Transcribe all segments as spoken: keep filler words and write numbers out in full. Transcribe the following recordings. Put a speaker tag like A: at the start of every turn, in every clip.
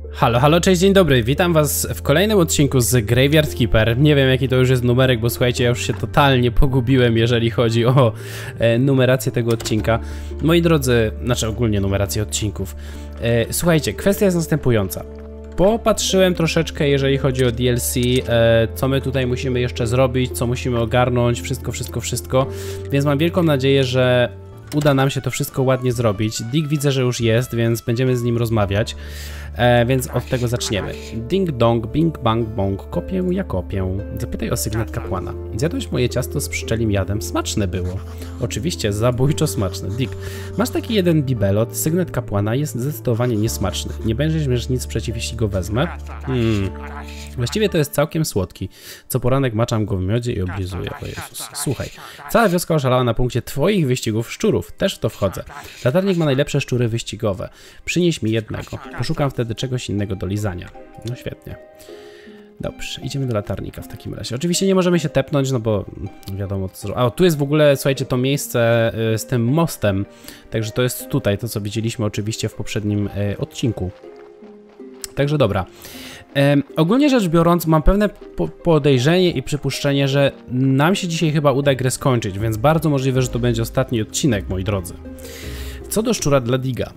A: Halo, halo, cześć, dzień dobry, witam was w kolejnym odcinku z Graveyard Keeper. Nie wiem jaki to już jest numerek, bo słuchajcie, ja już się totalnie pogubiłem, jeżeli chodzi o e, numerację tego odcinka. Moi drodzy, znaczy ogólnie numerację odcinków. E, słuchajcie, kwestia jest następująca. Popatrzyłem troszeczkę, jeżeli chodzi o D L C, e, co my tutaj musimy jeszcze zrobić, co musimy ogarnąć, wszystko, wszystko, wszystko. Więc mam wielką nadzieję, że uda nam się to wszystko ładnie zrobić. Dick widzę, że już jest, więc będziemy z nim rozmawiać. E, więc od tego zaczniemy. Ding dong, bing bang bong, kopię ja kopię. Zapytaj o sygnet kapłana. Zjadłeś moje ciasto z pszczelim jadem? Smaczne było. Oczywiście, zabójczo smaczne. Dick, masz taki jeden bibelot, sygnet kapłana jest zdecydowanie niesmaczny. Nie będziesz mieć nic przeciw, jeśli go wezmę? Hmm. Właściwie to jest całkiem słodki. Co poranek maczam go w miodzie i oblizuję. O Jezus. Słuchaj, cała wioska oszalała na punkcie twoich wyścigów szczurów. Też w to wchodzę. Latarnik ma najlepsze szczury wyścigowe. Przynieś mi jednego. Poszukam wtedy czegoś innego do lizania. No świetnie. Dobrze, idziemy do latarnika w takim razie. Oczywiście nie możemy się tepnąć, no bo wiadomo co. A tu jest w ogóle, słuchajcie, to miejsce z tym mostem. Także to jest tutaj, to co widzieliśmy oczywiście w poprzednim odcinku. Także dobra. Um, ogólnie rzecz biorąc, mam pewne po podejrzenie i przypuszczenie, że nam się dzisiaj chyba uda grę skończyć, więc bardzo możliwe, że to będzie ostatni odcinek, moi drodzy. Co do szczura dla Diga.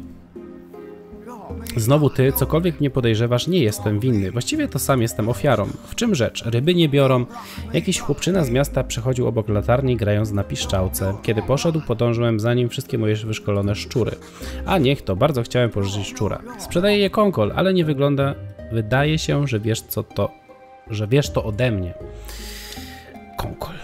A: Znowu ty, cokolwiek mnie podejrzewasz, nie jestem winny. Właściwie to sam jestem ofiarą. W czym rzecz? Ryby nie biorą. Jakiś chłopczyna z miasta przechodził obok latarni, grając na piszczałce. Kiedy poszedł, podążyłem za nim wszystkie moje wyszkolone szczury. A niech to, bardzo chciałem pożyczyć szczura. Sprzedaję je konkol, ale nie wygląda... Wydaje się, że wiesz co to... że wiesz to ode mnie. Konkol.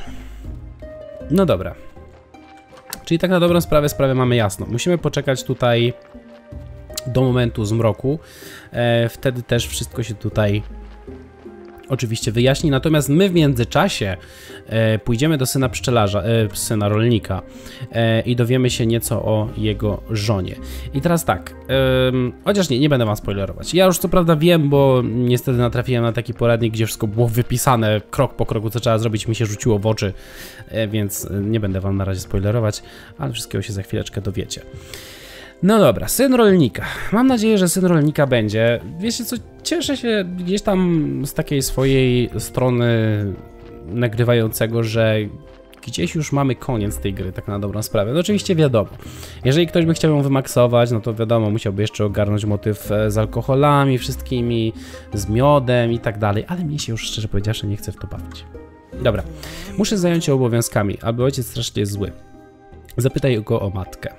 A: No dobra. Czyli tak na dobrą sprawę, sprawę mamy jasno. Musimy poczekać tutaj do momentu zmroku. E, wtedy też wszystko się tutaj oczywiście wyjaśni. Natomiast my w międzyczasie e, pójdziemy do syna pszczelarza, e, syna rolnika e, i dowiemy się nieco o jego żonie. I teraz tak, e, chociaż nie, nie będę wam spoilerować. Ja już co prawda wiem, bo niestety natrafiłem na taki poradnik, gdzie wszystko było wypisane krok po kroku, co trzeba zrobić, mi się rzuciło w oczy, e, więc nie będę wam na razie spoilerować, ale wszystkiego się za chwileczkę dowiecie. No dobra, syn rolnika. Mam nadzieję, że syn rolnika będzie. Wiecie co, cieszę się gdzieś tam z takiej swojej strony nagrywającego, że gdzieś już mamy koniec tej gry, tak na dobrą sprawę. No oczywiście wiadomo, jeżeli ktoś by chciał ją wymaksować, no to wiadomo, musiałby jeszcze ogarnąć motyw z alkoholami wszystkimi, z miodem i tak dalej, ale mnie się już szczerze powiedziawszy nie chce w to bawić. Dobra, muszę zająć się obowiązkami, albo ojciec strasznie jest zły. Zapytaj go o matkę.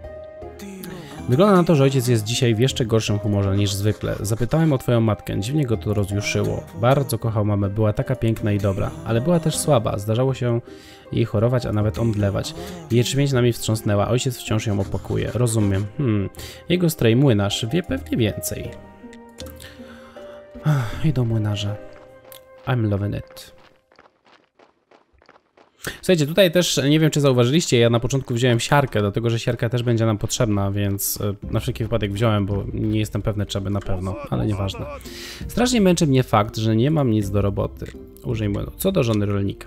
A: Wygląda na to, że ojciec jest dzisiaj w jeszcze gorszym humorze niż zwykle. Zapytałem o twoją matkę, dziwnie go to rozjuszyło. Bardzo kochał mamę, była taka piękna i dobra, ale była też słaba. Zdarzało się jej chorować, a nawet omdlewać. Jęczmień nami wstrząsnęła, ojciec wciąż ją opakuje. Rozumiem. Hmm. Jego strej młynarz wie pewnie więcej. Ach, idą młynarze. I'm loving it. Słuchajcie, tutaj też, nie wiem czy zauważyliście, ja na początku wziąłem siarkę, dlatego że siarka też będzie nam potrzebna, więc na wszelki wypadek wziąłem, bo nie jestem pewny, czy aby na pewno, ale nieważne. Strasznie męczy mnie fakt, że nie mam nic do roboty. Użyj młynu. Co do żony rolnika.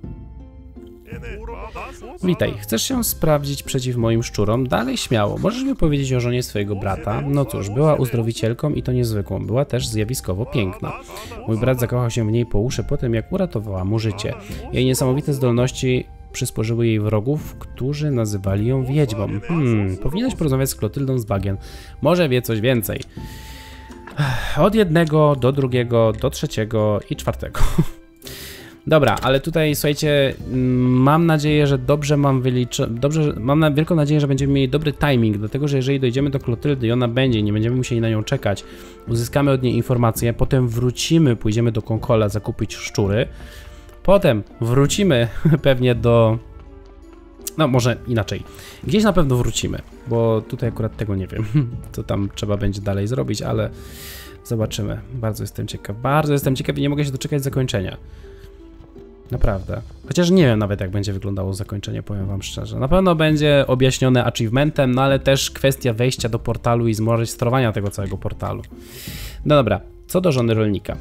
A: Witaj, chcesz się sprawdzić przeciw moim szczurom? Dalej śmiało. Możesz mi powiedzieć o żonie swojego brata? No cóż, była uzdrowicielką i to niezwykłą. Była też zjawiskowo piękna. Mój brat zakochał się w niej po uszy po tym, jak uratowała mu życie. Jej niesamowite zdolności przysporzyły jej wrogów, którzy nazywali ją wiedźmą. Hmm, powinieneś porozmawiać z Klotyldą z Bagien. Może wie coś więcej. Od jednego do drugiego, do trzeciego i czwartego. Dobra, ale tutaj słuchajcie, mam nadzieję, że dobrze mam wyliczone, dobrze, mam na wielką nadzieję, że będziemy mieli dobry timing, dlatego że jeżeli dojdziemy do Klotyldy i ona będzie, nie będziemy musieli na nią czekać, uzyskamy od niej informacje, potem wrócimy, pójdziemy do Konkola zakupić szczury, potem wrócimy pewnie do, no może inaczej, gdzieś na pewno wrócimy, bo tutaj akurat tego nie wiem, co tam trzeba będzie dalej zrobić, ale zobaczymy, bardzo jestem ciekaw, bardzo jestem ciekaw i nie mogę się doczekać zakończenia. Naprawdę. Chociaż nie wiem nawet jak będzie wyglądało zakończenie, powiem wam szczerze. Na pewno będzie objaśnione achievementem, no ale też kwestia wejścia do portalu i zmorystrowania tego całego portalu. No dobra, co do żony rolnika.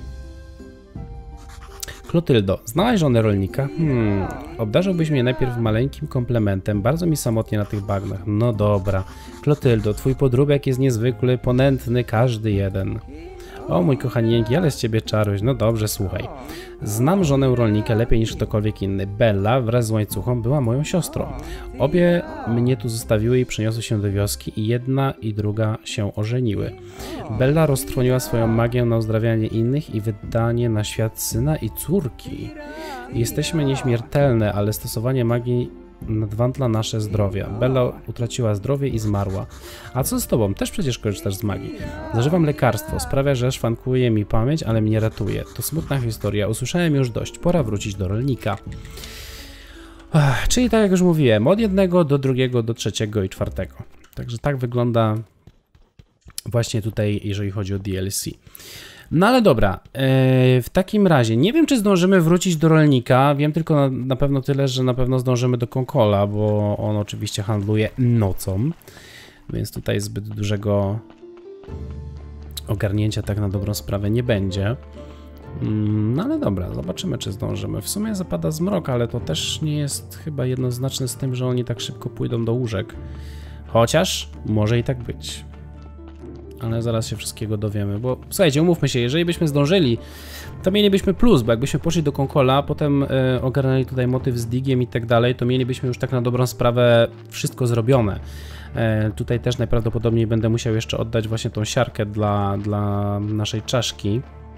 A: Klotyldo, znałaś żonę rolnika? Hmm, obdarzyłbyś mnie najpierw maleńkim komplementem, bardzo mi samotnie na tych bagnach. No dobra. Klotyldo, twój podróbek jest niezwykły, ponętny, każdy jeden. O mój kochanieńki, ale z ciebie czaruś. No dobrze, słuchaj. Znam żonę rolnika lepiej niż ktokolwiek inny. Bella wraz z łańcuchą była moją siostrą. Obie mnie tu zostawiły i przeniosły się do wioski i jedna i druga się ożeniły. Bella roztrwoniła swoją magię na uzdrawianie innych i wydanie na świat syna i córki. Jesteśmy nieśmiertelne, ale stosowanie magii nadwantla nasze zdrowie. Bella utraciła zdrowie i zmarła. A co z tobą? Też przecież korzystasz z magii. Zażywam lekarstwo. Sprawia, że szwankuje mi pamięć, ale mnie ratuje. To smutna historia. Usłyszałem już dość. Pora wrócić do rolnika. Ach, czyli tak jak już mówiłem, od jednego do drugiego, do trzeciego i czwartego. Także tak wygląda właśnie tutaj, jeżeli chodzi o D L C. No ale dobra, yy, w takim razie nie wiem, czy zdążymy wrócić do rolnika, wiem tylko na, na pewno tyle, że na pewno zdążymy do Konkola, bo on oczywiście handluje nocą, więc tutaj zbyt dużego ogarnięcia tak na dobrą sprawę nie będzie. Yy, no ale dobra, zobaczymy, czy zdążymy. W sumie zapada zmrok, ale to też nie jest chyba jednoznaczne z tym, że oni tak szybko pójdą do łóżek, chociaż może i tak być. Ale zaraz się wszystkiego dowiemy, bo słuchajcie, umówmy się, jeżeli byśmy zdążyli, to mielibyśmy plus, bo jakbyśmy poszli do Konkola, potem y, ogarnęli tutaj motyw z digiem i tak dalej, to mielibyśmy już tak na dobrą sprawę wszystko zrobione. Y, tutaj też najprawdopodobniej będę musiał jeszcze oddać właśnie tą siarkę dla, dla naszej czaszki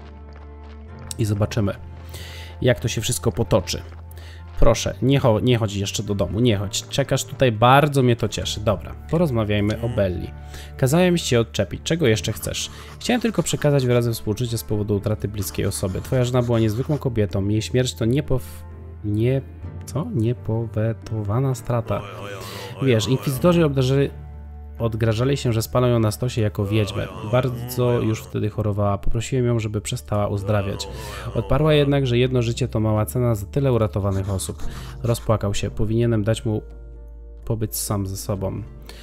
A: i zobaczymy, jak to się wszystko potoczy. Proszę, nie, cho nie chodź jeszcze do domu, nie chodź. Czekasz tutaj, bardzo mnie to cieszy. Dobra, porozmawiajmy o Belli. Kazałem ci się odczepić, czego jeszcze chcesz? Chciałem tylko przekazać wyrazy współczucia z powodu utraty bliskiej osoby. Twoja żona była niezwykłą kobietą, jej śmierć to niepow... nie... co? Niepowetowana strata. Wiesz, inkwizytorzy obdarzyli... odgrażali się, że spalą ją na stosie jako wiedźmę. Bardzo już wtedy chorowała. Poprosiłem ją, żeby przestała uzdrawiać. Odparła jednak, że jedno życie to mała cena za tyle uratowanych osób. Rozpłakał się. Powinienem dać mu pobyć sam ze sobą.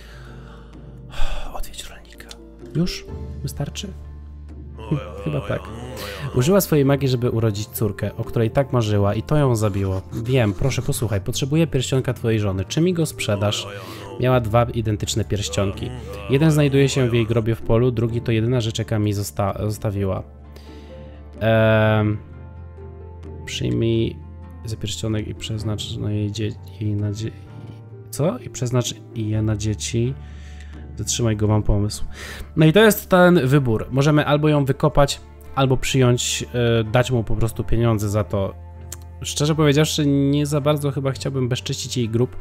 A: Odwiedź rolnika. Już? Wystarczy? Chyba tak. Użyła swojej magii, żeby urodzić córkę, o której tak marzyła i to ją zabiło. Wiem, proszę posłuchaj, potrzebuję pierścionka twojej żony. Czy mi go sprzedasz? Miała dwa identyczne pierścionki. Jeden znajduje się w jej grobie w polu, drugi to jedyna rzecz, jaka mi zosta zostawiła. Ehm, przyjmij za pierścionek i przeznacz na jej, jej na dzie Co? I przeznacz je na dzieci. Zatrzymaj go, mam pomysł. No i to jest ten wybór. Możemy albo ją wykopać, albo przyjąć, yy, dać mu po prostu pieniądze za to. Szczerze powiedziawszy, nie za bardzo chyba chciałbym bezczyścić jej grób,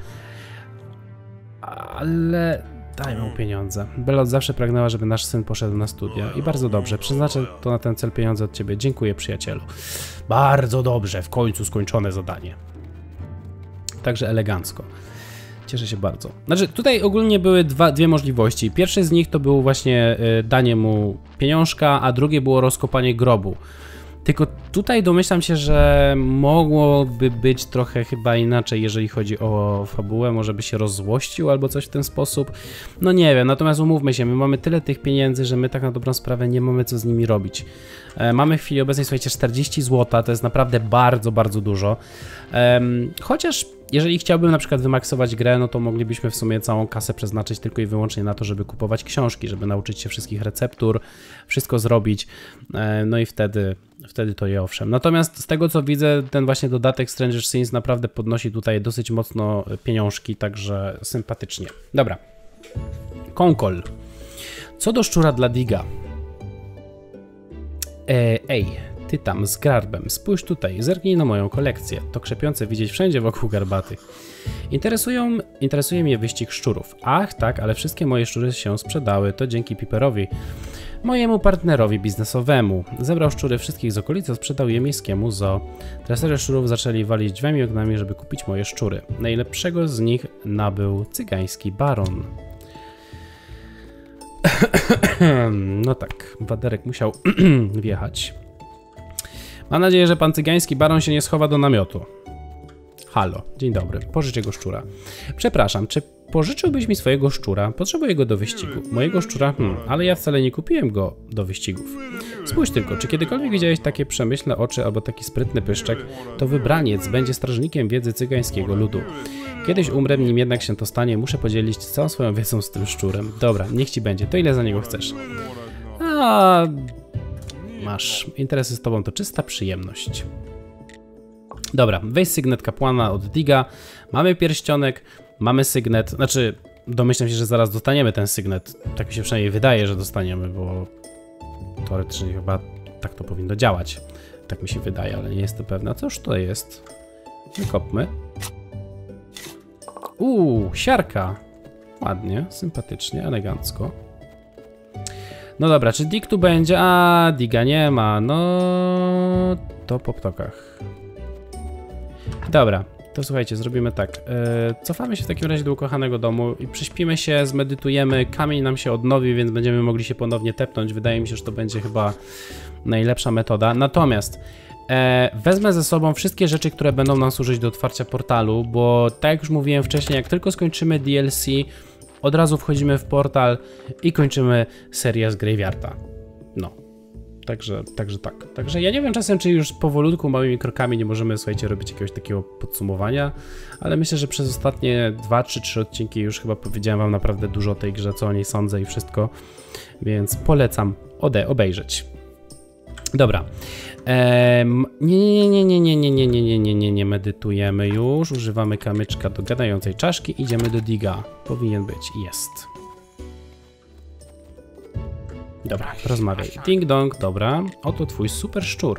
A: ale daj mu pieniądze. Bella od zawsze pragnęła, żeby nasz syn poszedł na studia i bardzo dobrze. Przeznaczę to na ten cel pieniądze od ciebie. Dziękuję, przyjacielu. Bardzo dobrze, w końcu skończone zadanie. Także elegancko. Cieszę się bardzo. Znaczy, tutaj ogólnie były dwa, dwie możliwości. Pierwszy z nich to było właśnie y, danie mu pieniążka, a drugie było rozkopanie grobu. Tylko tutaj domyślam się, że mogłoby być trochę chyba inaczej, jeżeli chodzi o fabułę, może by się rozzłościł albo coś w ten sposób. No nie wiem, natomiast umówmy się, my mamy tyle tych pieniędzy, że my tak na dobrą sprawę nie mamy co z nimi robić. E, mamy w chwili obecnej, słuchajcie, czterdzieści złota, to jest naprawdę bardzo, bardzo dużo. E, chociaż jeżeli chciałbym na przykład wymaksować grę, no to moglibyśmy w sumie całą kasę przeznaczyć tylko i wyłącznie na to, żeby kupować książki, żeby nauczyć się wszystkich receptur, wszystko zrobić, no i wtedy, wtedy to je owszem. Natomiast z tego co widzę, ten właśnie dodatek Stranger Things naprawdę podnosi tutaj dosyć mocno pieniążki, także sympatycznie. Dobra, Konkol. Co do szczura dla Diga. E, ej, ty tam z garbem, spójrz tutaj, zerknij na moją kolekcję. To krzepiące widzieć wszędzie wokół garbatych. Interesują, interesuje mnie wyścig szczurów. Ach tak, ale wszystkie moje szczury się sprzedały, to dzięki Piperowi, mojemu partnerowi biznesowemu. Zebrał szczury wszystkich z okolicy, sprzedał je miejskiemu zoo. Treserzy szczurów zaczęli walić drzwiami i oknami, żeby kupić moje szczury. Najlepszego z nich nabył cygański baron. No tak, Waderek musiał wjechać. Mam nadzieję, że pan cygański baron się nie schowa do namiotu. Halo, dzień dobry, pożycz jego szczura. Przepraszam, czy pożyczyłbyś mi swojego szczura? Potrzebuję go do wyścigu. Mojego szczura? Hmm, ale ja wcale nie kupiłem go do wyścigów. Spójrz tylko, czy kiedykolwiek widziałeś takie przemyślne oczy albo taki sprytny pyszczek? To wybraniec będzie strażnikiem wiedzy cygańskiego ludu. Kiedyś umrę, nim jednak się to stanie, muszę podzielić całą swoją wiedzą z tym szczurem. Dobra, niech ci będzie. To ile za niego chcesz? A... Masz. Interesy z tobą to czysta przyjemność. Dobra, weź sygnet kapłana od Diga. Mamy pierścionek, mamy sygnet. Znaczy, domyślam się, że zaraz dostaniemy ten sygnet. Tak mi się przynajmniej wydaje, że dostaniemy, bo teoretycznie chyba tak to powinno działać. Tak mi się wydaje, ale nie jestem pewna. Cóż to jest? Wykopmy. Uuu, siarka. Ładnie, sympatycznie, elegancko. No dobra, czy Dig tu będzie? A, Diga nie ma. No, to po ptokach. Dobra, to słuchajcie, zrobimy tak. Yy, cofamy się w takim razie do ukochanego domu i prześpimy się, zmedytujemy. Kamień nam się odnowi, więc będziemy mogli się ponownie tepnąć. Wydaje mi się, że to będzie chyba najlepsza metoda. Natomiast e, wezmę ze sobą wszystkie rzeczy, które będą nam służyć do otwarcia portalu, bo tak jak już mówiłem wcześniej, jak tylko skończymy D L C, od razu wchodzimy w portal i kończymy serię z Graveyarda. No. Także, także tak. Także ja nie wiem czasem, czy już powolutku, małymi krokami nie możemy, słuchajcie, robić jakiegoś takiego podsumowania, ale myślę, że przez ostatnie dwa, trzy, trzy odcinki już chyba powiedziałem wam naprawdę dużo o tej grze, co o niej sądzę i wszystko, więc polecam ode obejrzeć. Dobra. Ehm, nie, nie, nie, nie, nie, nie, nie, nie, nie, nie, nie medytujemy już. Używamy kamyczka do gadającej czaszki. Idziemy do Diga. Powinien być. Jest. Dobra, rozmawiaj. Ding dong, dobra. Oto twój super szczur.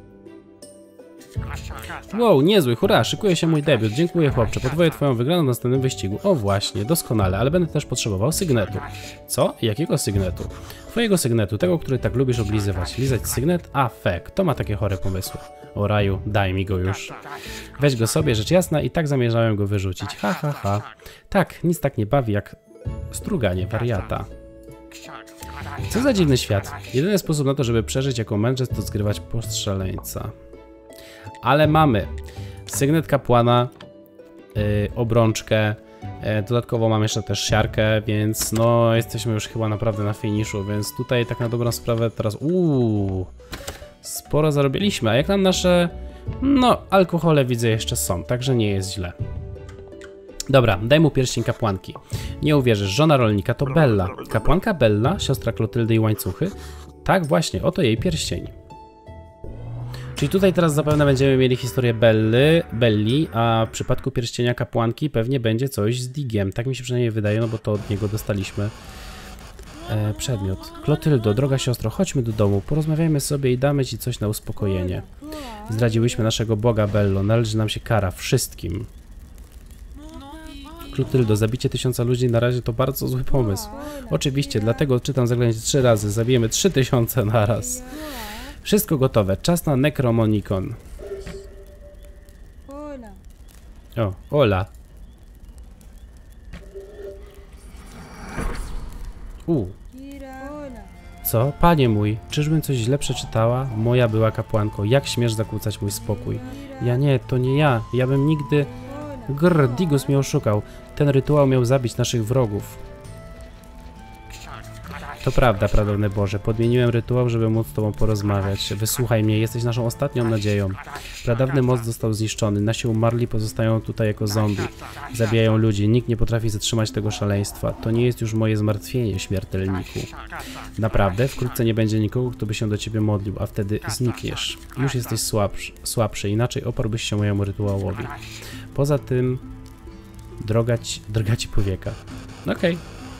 A: Wow, niezły, hurra, szykuje się mój debiut. Dziękuję, chłopcze. Podwoję twoją wygraną w następnym wyścigu. O właśnie, doskonale, ale będę też potrzebował sygnetu. Co? Jakiego sygnetu? Twojego sygnetu, tego, który tak lubisz oblizywać. Lizać sygnet? A, fe, kto ma takie chore pomysły? O raju, daj mi go już. Weź go sobie, rzecz jasna, i tak zamierzałem go wyrzucić. Ha, ha, ha. Tak, nic tak nie bawi jak struganie wariata. Co za dziwny świat. Jedyny sposób na to, żeby przeżyć jako mędrzec, to zgrywać postrzeleńca. Ale mamy sygnet kapłana, yy, obrączkę, yy, dodatkowo mam jeszcze też siarkę, więc no jesteśmy już chyba naprawdę na finiszu, więc tutaj tak na dobrą sprawę teraz uuu, sporo zarobiliśmy, a jak nam nasze, no alkohole widzę jeszcze są, także nie jest źle. Dobra, daj mu pierścień kapłanki. Nie uwierzysz, żona rolnika to Bella. Kapłanka Bella, siostra Klotyldy i łańcuchy? Tak właśnie, oto jej pierścień. Czyli tutaj teraz zapewne będziemy mieli historię Belly, Belli, a w przypadku pierścienia kapłanki pewnie będzie coś z Digiem. Tak mi się przynajmniej wydaje, no bo to od niego dostaliśmy e, przedmiot. Klotyldo, droga siostro, chodźmy do domu, porozmawiajmy sobie i damy ci coś na uspokojenie. Zdradziłyśmy naszego Boga, Bello, należy nam się kara, wszystkim. Klotyldo, zabicie tysiąca ludzi na razie to bardzo zły pomysł. Oczywiście, dlatego czytam zaklęcie trzy razy, zabijemy trzy tysiące na raz. Wszystko gotowe, czas na Necromonicon. O, Ola. U. Co? Panie mój, czyżbym coś źle przeczytała? Moja była kapłanko, jak śmiesz zakłócać mój spokój? Ja nie, to nie ja, ja bym nigdy... Grr, Digus mnie oszukał. Ten rytuał miał zabić naszych wrogów. To prawda, pradawny Boże. Podmieniłem rytuał, żeby móc z tobą porozmawiać. Wysłuchaj mnie, jesteś naszą ostatnią nadzieją. Pradawny most został zniszczony. Nasi umarli pozostają tutaj jako zombie. Zabijają ludzi. Nikt nie potrafi zatrzymać tego szaleństwa. To nie jest już moje zmartwienie, śmiertelniku. Naprawdę? Wkrótce nie będzie nikogo, kto by się do ciebie modlił, a wtedy znikniesz. Już jesteś słabszy, słabszy. Inaczej oparłbyś się mojemu rytuałowi. Poza tym... Droga ci, droga ci powieka. Okej. Okay.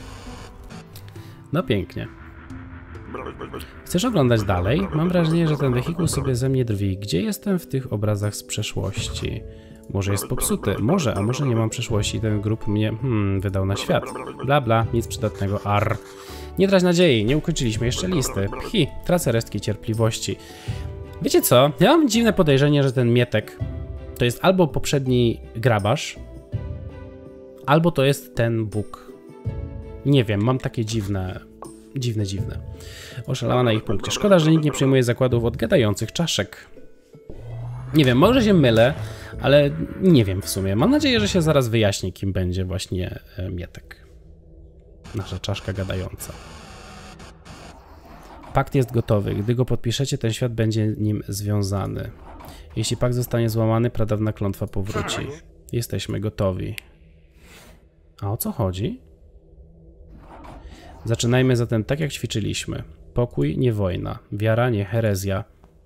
A: No pięknie. Chcesz oglądać dalej? Mam wrażenie, że ten wehikuł sobie ze mnie drwi. Gdzie jestem w tych obrazach z przeszłości? Może jest popsuty? Może, a może nie mam przeszłości. Ten grób mnie, hmm, wydał na świat. Bla bla, nic przydatnego. Arr. Nie trać nadziei, nie ukończyliśmy jeszcze listy. Pchi, tracę resztki cierpliwości. Wiecie co? Ja mam dziwne podejrzenie, że ten Mietek to jest albo poprzedni grabarz, albo to jest ten Bóg. Nie wiem, mam takie dziwne, dziwne, dziwne. Oszalała na ich punkcie. Szkoda, że nikt nie przyjmuje zakładów od gadających czaszek. Nie wiem, może się mylę, ale nie wiem w sumie. Mam nadzieję, że się zaraz wyjaśni, kim będzie właśnie Mietek. Nasza czaszka gadająca. Pakt jest gotowy. Gdy go podpiszecie, ten świat będzie nim związany. Jeśli pakt zostanie złamany, pradawna klątwa powróci. Jesteśmy gotowi. A o co chodzi? Zaczynajmy zatem tak, jak ćwiczyliśmy. Pokój, nie wojna. Wiara, nie herezja.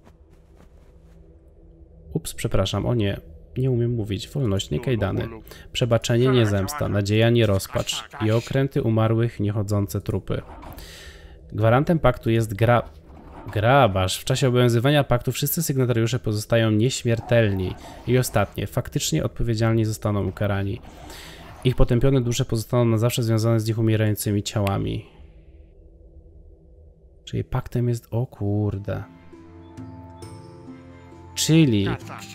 A: Ups, przepraszam, o nie. Nie umiem mówić. Wolność, nie kajdany. Przebaczenie, nie zemsta. Nadzieja, nie rozpacz. I okręty umarłych, niechodzące trupy. Gwarantem paktu jest gra... grabarz. W czasie obowiązywania paktu wszyscy sygnatariusze pozostają nieśmiertelni. I ostatnie. Faktycznie odpowiedzialni zostaną ukarani. Ich potępione dusze pozostaną na zawsze związane z ich umierającymi ciałami. Czyli paktem jest... O kurde. Czyli...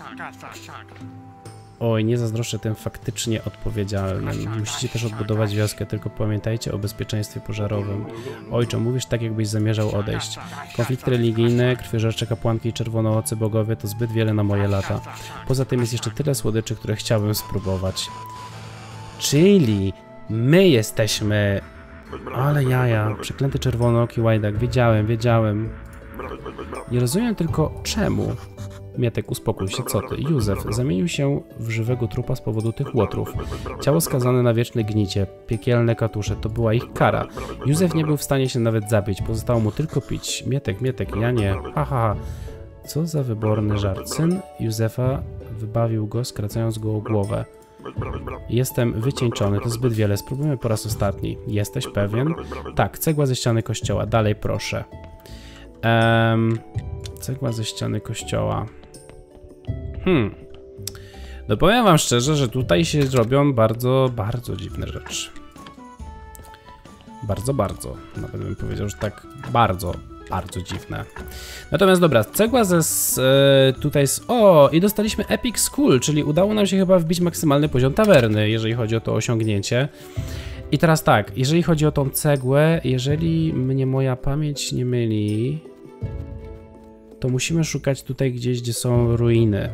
A: Oj, nie zazdroszczę tym faktycznie odpowiedzialnym. Musicie też odbudować wioskę, tylko pamiętajcie o bezpieczeństwie pożarowym. Ojcze, mówisz tak, jakbyś zamierzał odejść. Konflikty religijne, krwiożercze kapłanki i czerwonoocy bogowie to zbyt wiele na moje lata. Poza tym jest jeszcze tyle słodyczy, które chciałbym spróbować. Czyli my jesteśmy... Ale jaja, przeklęty czerwonooki łajdak, wiedziałem, wiedziałem. Nie rozumiem tylko czemu. Mietek, uspokój się, co ty? Józef zamienił się w żywego trupa z powodu tych łotrów. Ciało skazane na wieczne gnicie, piekielne katusze, to była ich kara. Józef nie był w stanie się nawet zabić, pozostało mu tylko pić. Mietek, Mietek, ja nie. Ha, ha. Co za wyborny żart. Syn Józefa wybawił go, skracając go o głowę. Jestem wycieńczony, to zbyt wiele. Spróbujmy po raz ostatni. Jesteś pewien? Tak, cegła ze ściany kościoła. Dalej proszę. Um, cegła ze ściany kościoła. Hmm. No powiem wam szczerze, że tutaj się robią bardzo, bardzo dziwne rzeczy. Bardzo, bardzo. Nawet bym powiedział, że tak bardzo, bardzo dziwne. Natomiast dobra, cegła ze z, e, tutaj z... O! I dostaliśmy Epic School, czyli udało nam się chyba wbić maksymalny poziom tawerny, jeżeli chodzi o to osiągnięcie. I teraz tak, jeżeli chodzi o tą cegłę, jeżeli mnie moja pamięć nie myli, to musimy szukać tutaj gdzieś, gdzie są ruiny.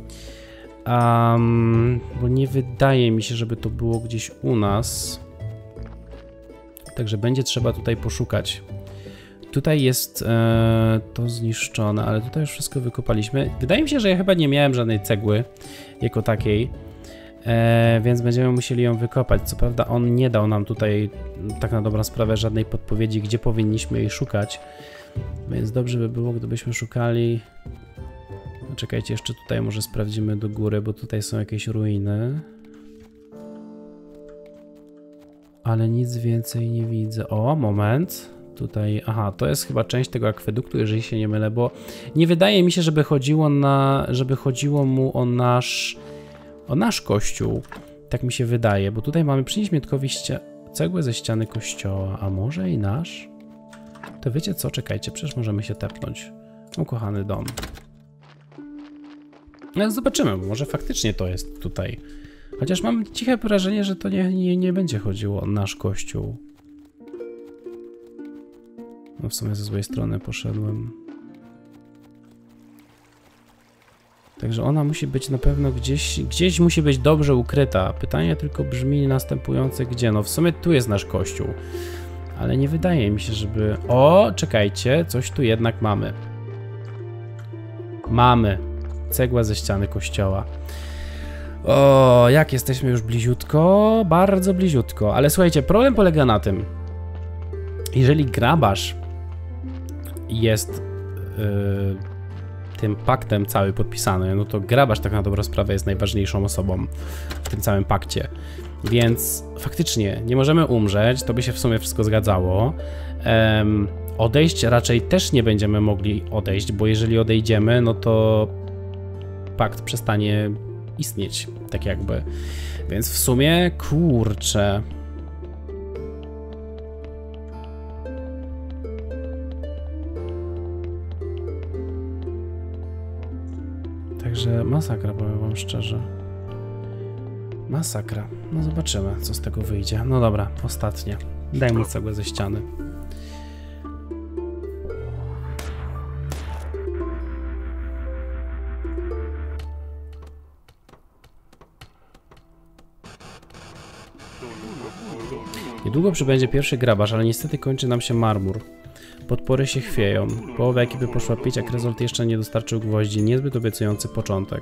A: Um, bo nie wydaje mi się, żeby to było gdzieś u nas. Także będzie trzeba tutaj poszukać. Tutaj jest e, to zniszczone, ale tutaj już wszystko wykopaliśmy. Wydaje mi się, że ja chyba nie miałem żadnej cegły jako takiej. E, więc będziemy musieli ją wykopać. Co prawda on nie dał nam tutaj tak na dobrą sprawę żadnej podpowiedzi, gdzie powinniśmy jej szukać. Więc dobrze by było, gdybyśmy szukali... No, czekajcie, jeszcze tutaj może sprawdzimy do góry, bo tutaj są jakieś ruiny. Ale nic więcej nie widzę. O, moment. Tutaj, aha, to jest chyba część tego akweduktu, jeżeli się nie mylę, bo nie wydaje mi się, żeby chodziło na, żeby chodziło mu o nasz, o nasz kościół. Tak mi się wydaje, bo tutaj mamy, przynieść Mietkowi cegłę ze ściany kościoła, a może i nasz? To wiecie co, czekajcie, przecież możemy się tepnąć. Ukochany dom. No zobaczymy, może faktycznie to jest tutaj. Chociaż mam ciche wrażenie, że to nie, nie, nie będzie chodziło o nasz kościół. No w sumie ze złej strony poszedłem. Także ona musi być na pewno gdzieś, gdzieś musi być dobrze ukryta. Pytanie tylko brzmi następujące, gdzie? No w sumie tu jest nasz kościół. Ale nie wydaje mi się, żeby... O, czekajcie, coś tu jednak mamy. Mamy. Cegła ze ściany kościoła. O, jak jesteśmy już bliziutko, bardzo bliziutko. Ale słuchajcie, problem polega na tym, jeżeli grabarz jest yy, tym paktem cały podpisany, no to grabarz tak na dobrą sprawę jest najważniejszą osobą w tym całym pakcie. Więc faktycznie nie możemy umrzeć, to by się w sumie wszystko zgadzało. Um, odejść raczej też nie będziemy mogli odejść, bo jeżeli odejdziemy, no to pakt przestanie istnieć, tak jakby. Więc w sumie, kurczę. Także masakra, powiem wam szczerze. Masakra. No zobaczymy, co z tego wyjdzie. No dobra, ostatnie. Daj mu cegłę ze ściany. Niedługo przybędzie pierwszy grabarz, ale niestety kończy nam się marmur. Podpory się chwieją. Połowa ekipy poszła pić, a Krezolt jeszcze nie dostarczył gwoździ. Niezbyt obiecujący początek.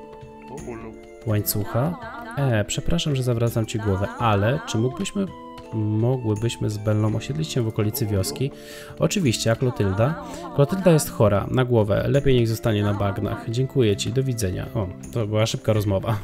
A: Łańcucha? E, przepraszam, że zawracam ci głowę, ale czy mógłbyśmy mogłybyśmy z Bellą osiedlić się w okolicy wioski. Oczywiście, a Klotylda? Klotylda jest chora, na głowę. Lepiej niech zostanie na bagnach. Dziękuję ci, do widzenia. O, to była szybka rozmowa.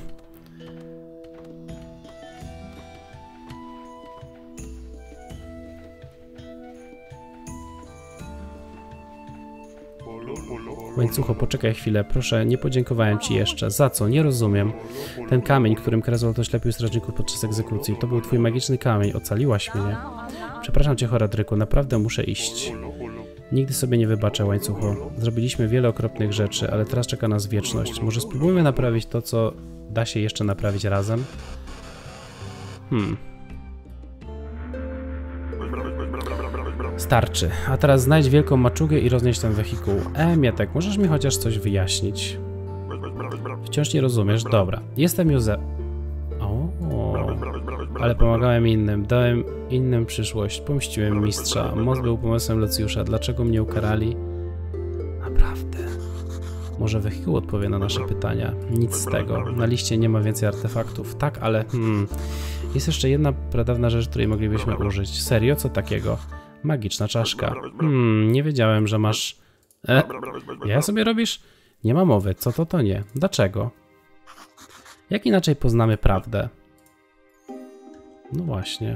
A: Łańcucho, poczekaj chwilę, proszę, nie podziękowałem ci jeszcze. Za co? Nie rozumiem. Ten kamień, którym Krezol oślepił strażników podczas egzekucji, to był twój magiczny kamień, ocaliłaś mnie. Przepraszam cię, Horadryku, naprawdę muszę iść. Nigdy sobie nie wybaczę, Łańcucho. Zrobiliśmy wiele okropnych rzeczy, ale teraz czeka nas wieczność. Może spróbujmy naprawić to, co da się jeszcze naprawić razem? Hmm. Starczy. A teraz znajdź wielką maczugę i roznieś ten wehikuł. E, Mietek, możesz mi chociaż coś wyjaśnić? Wciąż nie rozumiesz? Dobra. Jestem Józef. O, ale pomagałem innym. Dałem innym przyszłość. Pomściłem mistrza. Most był pomysłem Lucjusza. Dlaczego mnie ukarali? Naprawdę. Może wehikuł odpowie na nasze pytania. Nic z tego. Na liście nie ma więcej artefaktów. Tak, ale... Hmm. Jest jeszcze jedna pradawna rzecz, której moglibyśmy użyć. Serio? Co takiego? Magiczna czaszka. Hmm, nie wiedziałem, że masz... E, ja sobie robisz? Nie ma mowy. Co to, to nie. Dlaczego? Jak inaczej poznamy prawdę? No właśnie.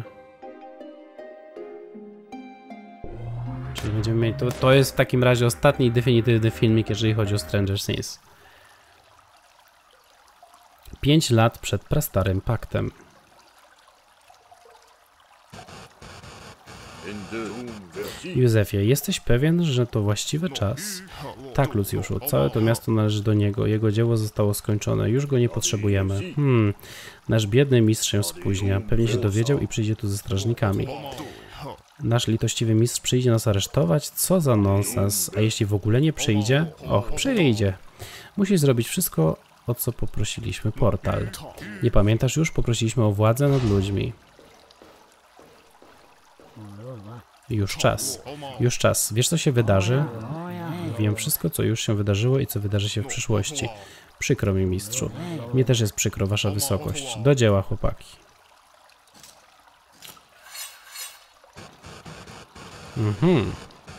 A: Czyli będziemy mieli... To, to jest w takim razie ostatni definitywny filmik, jeżeli chodzi o Stranger Things. Pięć lat przed prastarym paktem. Józefie, jesteś pewien, że to właściwy czas? Tak, Lucjuszu, całe to miasto należy do niego. Jego dzieło zostało skończone. Już go nie potrzebujemy. Hmm, nasz biedny mistrz się spóźnia. Pewnie się dowiedział i przyjdzie tu ze strażnikami. Nasz litościwy mistrz przyjdzie nas aresztować? Co za nonsens. A jeśli w ogóle nie przyjdzie? Och, przyjdzie. Musisz zrobić wszystko, o co poprosiliśmy. Portal. Nie pamiętasz już? Poprosiliśmy o władzę nad ludźmi. Już czas. Już czas. Wiesz, co się wydarzy? Wiem wszystko, co już się wydarzyło i co wydarzy się w przyszłości. Przykro mi, mistrzu. Mnie też jest przykro, wasza wysokość. Do dzieła, chłopaki. Mhm.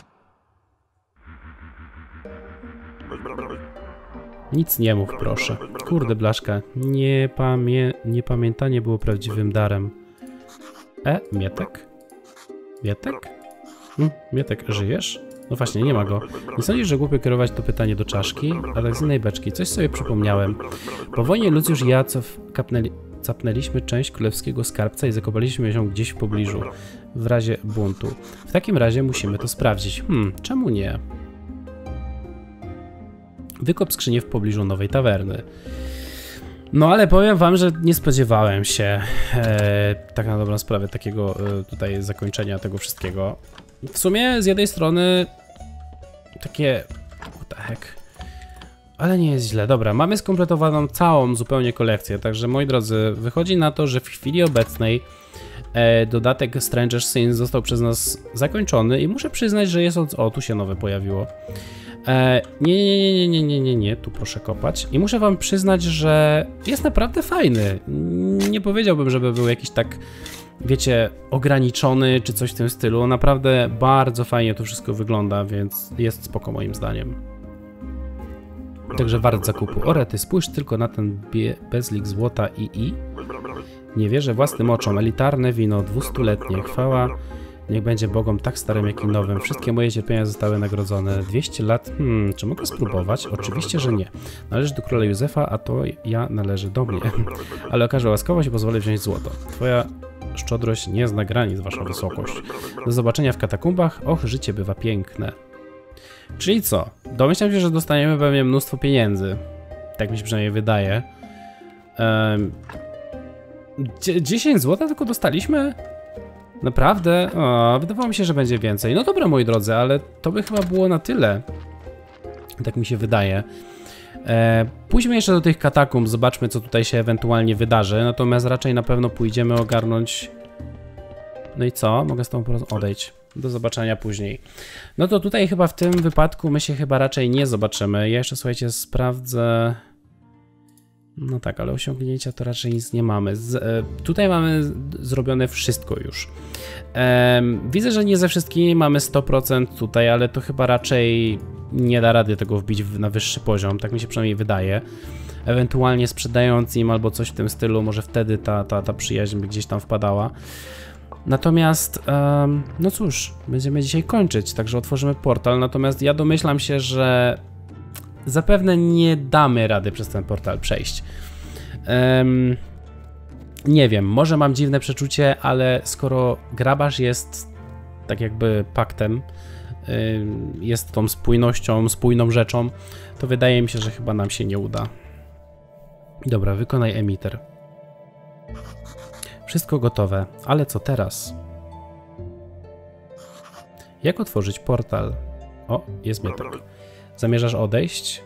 A: Nic nie mów, proszę. Kurde, blaszka. Nie pamię... Niepamiętanie było prawdziwym darem. E, Mietek? Mietek? Hm, Mietek, żyjesz? No właśnie, nie ma go. Nie sądzisz, że głupio kierować to pytanie do czaszki? A tak z innej beczki. Coś sobie przypomniałem. Po wojnie Lucjusz i ja cof kapnęli... capnęliśmy część królewskiego skarbca i zakopaliśmy ją gdzieś w pobliżu. W razie buntu. W takim razie musimy to sprawdzić. Hmm, czemu nie? Wykop skrzynię w pobliżu nowej tawerny. No ale powiem wam, że nie spodziewałem się e, tak na dobrą sprawę takiego e, tutaj zakończenia tego wszystkiego. W sumie z jednej strony takie... what the heck? Ale nie jest źle. Dobra, mamy skompletowaną całą zupełnie kolekcję, także moi drodzy, wychodzi na to, że w chwili obecnej e, dodatek Stranger Things został przez nas zakończony i muszę przyznać, że jest od... o, tu się nowe pojawiło. E, nie, nie, nie, nie, nie, nie, nie, tu proszę kopać. I muszę wam przyznać, że jest naprawdę fajny. Nie powiedziałbym, żeby był jakiś tak, wiecie, ograniczony czy coś w tym stylu. Naprawdę bardzo fajnie to wszystko wygląda, więc jest spoko moim zdaniem. Także wart zakupu. Orety, spójrz tylko na ten bezlik złota i i. Nie wierzę własnym oczom. Elitarne wino, dwustuletnie. Chwała niech będzie Bogom tak starym, jak i nowym. Wszystkie moje cierpienia zostały nagrodzone. dwieście lat? Hmm, czy mogę spróbować? Oczywiście, że nie. Należy do króla Józefa, a to ja należy do mnie. Ale okażę łaskawość i pozwolę wziąć złoto. Twoja szczodrość nie zna granic, wasza wysokość. Do zobaczenia w katakumbach. Och, życie bywa piękne. Czyli co? Domyślam się, że dostaniemy pewnie mnóstwo pieniędzy. Tak mi się przynajmniej wydaje. Um, dziesięć złota tylko dostaliśmy? Naprawdę? O, wydawało mi się, że będzie więcej. No dobra, moi drodzy, ale to by chyba było na tyle. Tak mi się wydaje. E, pójdźmy jeszcze do tych katakumb, zobaczmy, co tutaj się ewentualnie wydarzy. Natomiast raczej na pewno pójdziemy ogarnąć... No i co? Mogę z tobą odejść. Do zobaczenia później. No to tutaj chyba w tym wypadku my się chyba raczej nie zobaczymy. Ja jeszcze, słuchajcie, sprawdzę... No tak, ale osiągnięcia to raczej nic nie mamy. Z, e, tutaj mamy zrobione wszystko już. E, widzę, że nie ze wszystkimi mamy sto procent tutaj, ale to chyba raczej nie da rady tego wbić w, na wyższy poziom, tak mi się przynajmniej wydaje. Ewentualnie sprzedając im albo coś w tym stylu, może wtedy ta, ta, ta przyjaźń by gdzieś tam wpadała. Natomiast, um, no cóż, będziemy dzisiaj kończyć, także otworzymy portal, natomiast ja domyślam się, że zapewne nie damy rady przez ten portal przejść. Um, nie wiem, może mam dziwne przeczucie, ale skoro grabarz jest tak jakby paktem, um, jest tą spójnością, spójną rzeczą, to wydaje mi się, że chyba nam się nie uda. Dobra, wykonaj emiter. Wszystko gotowe, ale co teraz? Jak otworzyć portal? O, jest Mietek. Zamierzasz odejść?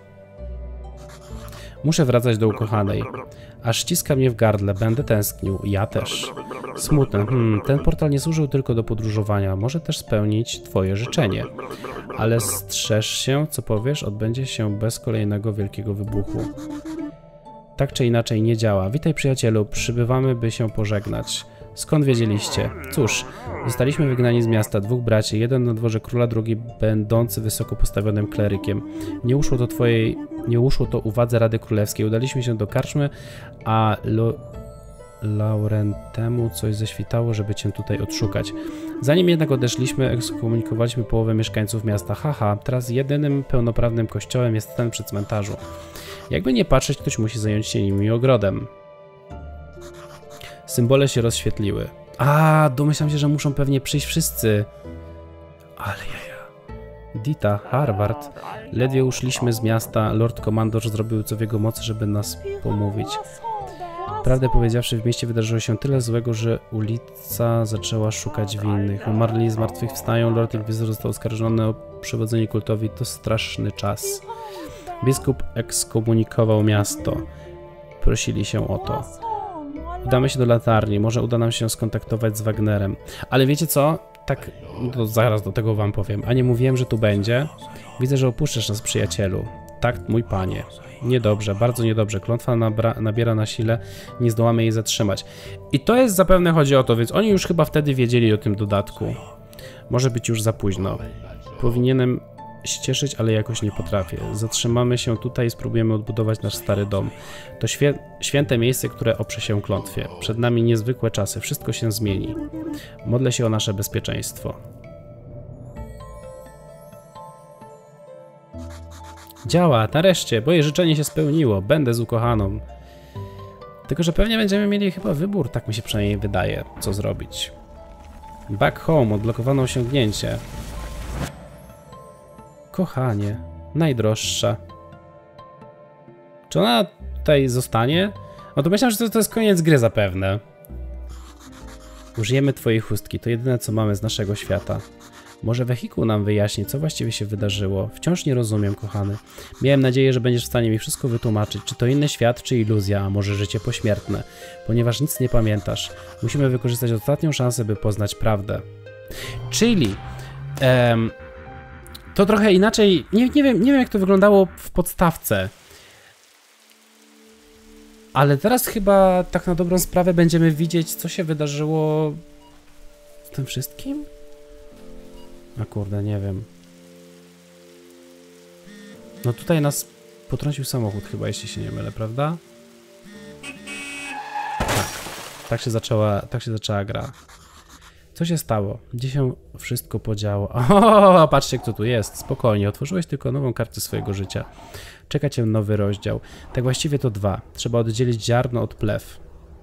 A: Muszę wracać do ukochanej. Aż ściska mnie w gardle, będę tęsknił. Ja też. Smutne. Hmm, ten portal nie służył tylko do podróżowania. Może też spełnić twoje życzenie. Ale strzeż się, co powiesz, odbędzie się bez kolejnego wielkiego wybuchu. Tak czy inaczej nie działa. Witaj przyjacielu, przybywamy, by się pożegnać. Skąd wiedzieliście? Cóż, zostaliśmy wygnani z miasta, dwóch braci, jeden na dworze króla, drugi będący wysoko postawionym klerykiem. Nie uszło to twojej, nie uszło to uwadze Rady Królewskiej. Udaliśmy się do karczmy, a Lo Laurentemu coś ześwitało, żeby cię tutaj odszukać. Zanim jednak odeszliśmy, ekskomunikowaliśmy połowę mieszkańców miasta. Haha, teraz jedynym pełnoprawnym kościołem jest ten przy cmentarzu. Jakby nie patrzeć, ktoś musi zająć się nim i ogrodem. Symbole się rozświetliły. A, domyślam się, że muszą pewnie przyjść wszyscy. Ale jaja. Dita, Harvard. Ledwie uszliśmy z miasta, Lord Komandor zrobił co w jego mocy, żeby nas pomówić. Prawdę powiedziawszy, w mieście wydarzyło się tyle złego, że ulica zaczęła szukać winnych. Umarli zmartwychwstają, Lord Inkwizytor został oskarżony o przewodzenie kultowi. To straszny czas. Biskup ekskomunikował miasto. Prosili się o to. Udamy się do latarni, może uda nam się skontaktować z Wagnerem. Ale wiecie co? Tak, to zaraz do tego wam powiem. A nie mówiłem, że tu będzie? Widzę, że opuszczasz nas, przyjacielu. Tak, mój panie. Niedobrze, bardzo niedobrze. Klątwa nabiera na sile, nie zdołamy jej zatrzymać. I to jest zapewne chodzi o to, więc oni już chyba wtedy wiedzieli o tym dodatku. Może być już za późno. Powinienem się cieszyć, ale jakoś nie potrafię. Zatrzymamy się tutaj i spróbujemy odbudować nasz stary dom. To świę święte miejsce, które oprze się klątwie. Przed nami niezwykłe czasy, wszystko się zmieni. Modlę się o nasze bezpieczeństwo. Działa, nareszcie, moje życzenie się spełniło. Będę z ukochaną. Tylko że pewnie będziemy mieli chyba wybór, tak mi się przynajmniej wydaje, co zrobić. Back home, odblokowano osiągnięcie. Kochanie, najdroższa. Czy ona tutaj zostanie? No to myślałem, że to, to jest koniec gry zapewne. Użyjemy twojej chustki, to jedyne co mamy z naszego świata. Może wehikuł nam wyjaśni, co właściwie się wydarzyło. Wciąż nie rozumiem, kochany. Miałem nadzieję, że będziesz w stanie mi wszystko wytłumaczyć. Czy to inny świat, czy iluzja, a może życie pośmiertne. Ponieważ nic nie pamiętasz. Musimy wykorzystać ostatnią szansę, by poznać prawdę. Czyli... Em, to trochę inaczej... Nie, nie, wiem, nie wiem, jak to wyglądało w podstawce. Ale teraz chyba tak na dobrą sprawę będziemy widzieć, co się wydarzyło w tym wszystkim? A kurde, nie wiem. No tutaj nas potrącił samochód chyba, jeśli się nie mylę, prawda? Tak. Tak się zaczęła, tak się zaczęła gra. Co się stało? Gdzie się wszystko podziało? O, patrzcie, kto tu jest. Spokojnie, otworzyłeś tylko nową kartę swojego życia. Czeka cię nowy rozdział. Tak właściwie to dwa. Trzeba oddzielić ziarno od plew.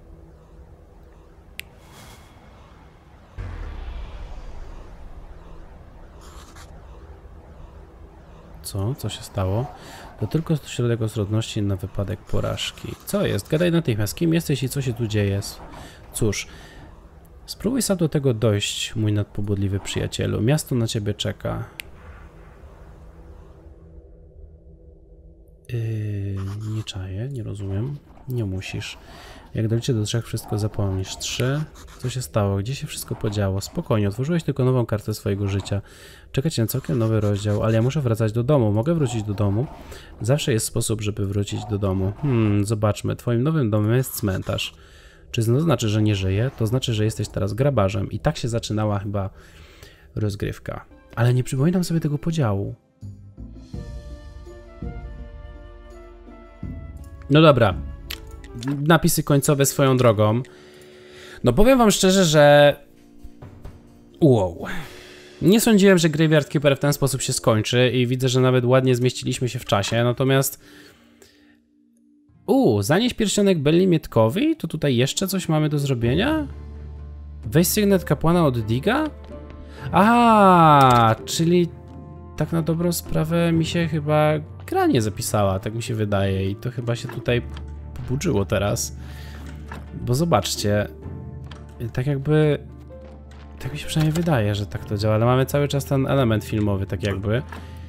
A: Co? Co się stało? To tylko środek ostrożności na wypadek porażki. Co jest? Gadaj natychmiast. Kim jesteś i co się tu dzieje? Cóż, spróbuj sam do tego dojść, mój nadpobudliwy przyjacielu. Miasto na ciebie czeka. Yy, nie czaję, nie rozumiem. Nie musisz. Jak doliczę do trzech, wszystko zapomnisz. Trzy. Co się stało? Gdzie się wszystko podziało? Spokojnie, otworzyłeś tylko nową kartę swojego życia. Czekać na całkiem nowy rozdział, ale ja muszę wracać do domu. Mogę wrócić do domu? Zawsze jest sposób, żeby wrócić do domu. Hmm, zobaczmy. Twoim nowym domem jest cmentarz. Czy to znaczy, że nie żyje? To znaczy, że jesteś teraz grabarzem. I tak się zaczynała chyba rozgrywka. Ale nie przypominam sobie tego podziału. No dobra. Napisy końcowe swoją drogą. No powiem wam szczerze, że... Wow. Nie sądziłem, że Graveyard Keeper w ten sposób się skończy i widzę, że nawet ładnie zmieściliśmy się w czasie, natomiast... Uuu, zanieść pierścionek Belli Mietkowi? To tutaj jeszcze coś mamy do zrobienia? Weź sygnet kapłana od Diga? Aha, czyli tak na dobrą sprawę mi się chyba gra nie zapisała, tak mi się wydaje i to chyba się tutaj pobudziło teraz. Bo zobaczcie, tak jakby, tak mi się przynajmniej wydaje, że tak to działa, ale mamy cały czas ten element filmowy, tak jakby.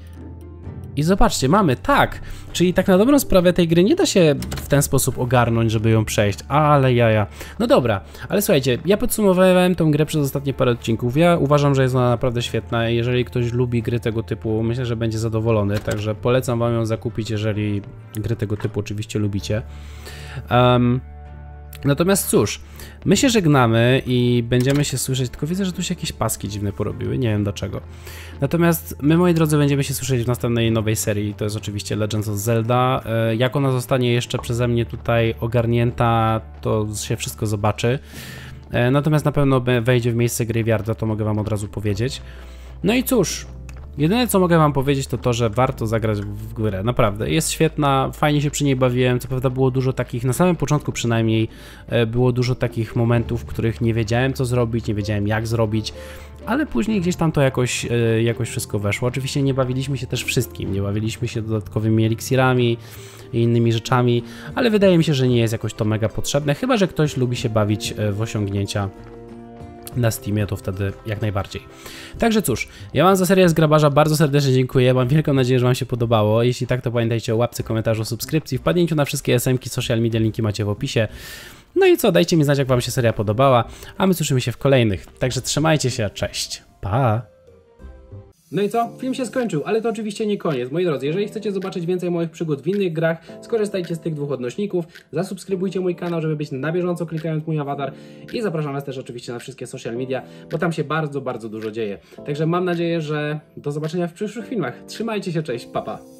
A: I zobaczcie, mamy, tak, czyli tak na dobrą sprawę tej gry nie da się w ten sposób ogarnąć, żeby ją przejść, ale jaja. No dobra, ale słuchajcie, ja podsumowałem tą grę przez ostatnie parę odcinków, ja uważam, że jest ona naprawdę świetna i jeżeli ktoś lubi gry tego typu, myślę, że będzie zadowolony, także polecam wam ją zakupić, jeżeli gry tego typu oczywiście lubicie. Um, Natomiast cóż, my się żegnamy i będziemy się słyszeć, tylko widzę, że tu się jakieś paski dziwne porobiły, nie wiem dlaczego. Natomiast my, moi drodzy, będziemy się słyszeć w następnej nowej serii, to jest oczywiście Legends of Zelda. Jak ona zostanie jeszcze przeze mnie tutaj ogarnięta, to się wszystko zobaczy. Natomiast na pewno wejdzie w miejsce Graveyarda, to mogę wam od razu powiedzieć. No i cóż... Jedyne co mogę wam powiedzieć to to, że warto zagrać w grę, naprawdę, jest świetna, fajnie się przy niej bawiłem, co prawda było dużo takich, na samym początku przynajmniej, było dużo takich momentów, w których nie wiedziałem co zrobić, nie wiedziałem jak zrobić, ale później gdzieś tam to jakoś, jakoś wszystko weszło. Oczywiście nie bawiliśmy się też wszystkim, nie bawiliśmy się dodatkowymi eliksirami i innymi rzeczami, ale wydaje mi się, że nie jest jakoś to mega potrzebne, chyba że ktoś lubi się bawić w osiągnięcia na Steamie, to wtedy jak najbardziej. Także cóż, ja wam za serię z Grabarza bardzo serdecznie dziękuję, mam wielką nadzieję, że wam się podobało. Jeśli tak, to pamiętajcie o łapce, komentarzu, subskrypcji, wpadnięciu na wszystkie es em ki, social media, linki macie w opisie. No i co, dajcie mi znać, jak wam się seria podobała, a my słyszymy się w kolejnych. Także trzymajcie się, cześć, pa! No i co? Film się skończył, ale to oczywiście nie koniec. Moi drodzy, jeżeli chcecie zobaczyć więcej moich przygód w innych grach, skorzystajcie z tych dwóch odnośników, zasubskrybujcie mój kanał, żeby być na bieżąco klikając mój awatar i zapraszam was też oczywiście na wszystkie social media, bo tam się bardzo, bardzo dużo dzieje. Także mam nadzieję, że do zobaczenia w przyszłych filmach. Trzymajcie się, cześć, pa pa!